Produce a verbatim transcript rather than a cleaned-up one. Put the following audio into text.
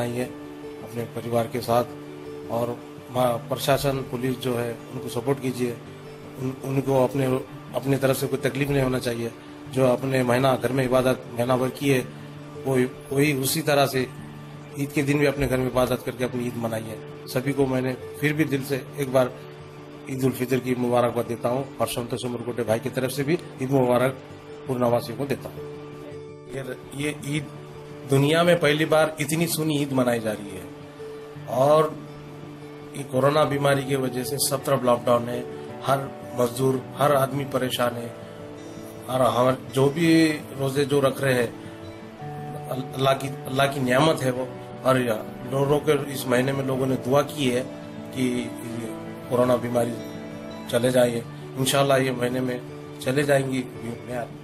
मनाइए अपने परिवार के साथ। और प्रशासन पुलिस जो है उनको सपोर्ट कीजिए, उन, उनको अपने अपनी तरफ से कोई तकलीफ नहीं होना चाहिए। जो अपने महीना घर में इबादत महीना भर की है वो वही उसी तरह से ईद के दिन भी अपने घर में इबादत करके अपनी ईद मनाइए। सभी को मैंने फिर भी दिल से एक बार ईद उल फितर की मुबारकबाद देता हूँ और संतोष उमरकोटे भाई की तरफ से भी ईद मुबारक पूर्णवासियों को देता हूँ। ये ईद दुनिया में पहली बार इतनी सुनी ईद मनाई जा रही है और ये कोरोना बीमारी की वजह से सब तरफ लॉकडाउन है, हर मजदूर हर आदमी परेशान है और हम जो भी रोजे जो रख रहे हैं अल्लाह की अल्लाह की नियामत है वो। और लोगों के इस महीने में लोगों ने दुआ की है कि कोरोना बीमारी चले जाए, इंशाल्लाह ये महीने में चले जाएंगी।